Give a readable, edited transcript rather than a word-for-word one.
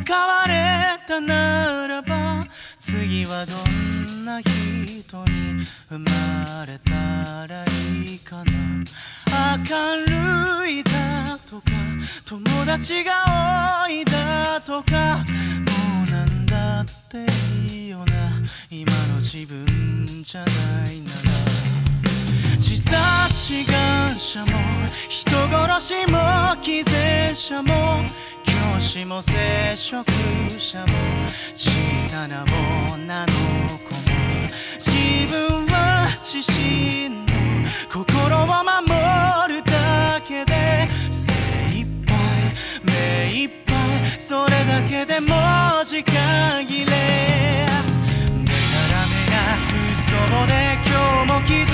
変われたならば次はどんな人に生まれたらいいかな。明るいだとか友達が多いだとかもうなんだっていいよな。今の自分じゃないなら自殺志願者も人殺しも偽善者も教師も聖職者も小さな女の子も自分は自身の心を守るだけで精一杯目一杯それだけでも時間切れ。でたらめな空想で今日も気づ